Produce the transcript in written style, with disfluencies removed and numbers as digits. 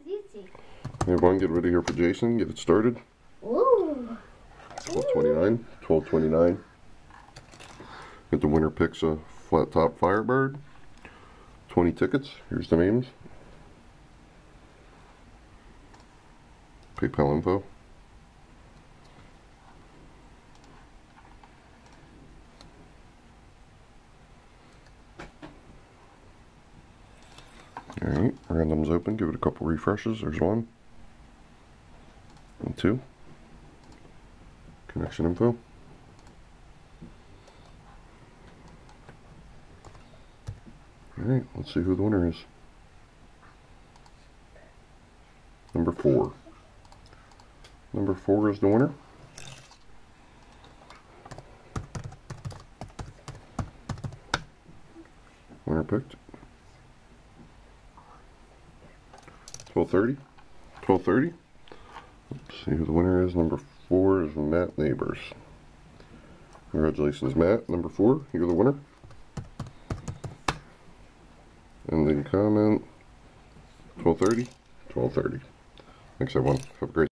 easy. Hey everyone, get ready here for Jason. Get it started. Ooh. 1229. 1229. Get the winner picks a flat top Firebird. 20 tickets. Here's the names. PayPal info. Alright, random's open. Give it a couple refreshes. There's one. And two. Connection info. Alright, let's see who the winner is. Number 4. Number 4 is the winner. Winner picked. 1230. 1230. Let's see who the winner is. Number 4 is Matt Neighbors. Congratulations, Matt. Number 4, you're the winner. And then comment 1230. 1230. Thanks everyone. Have a great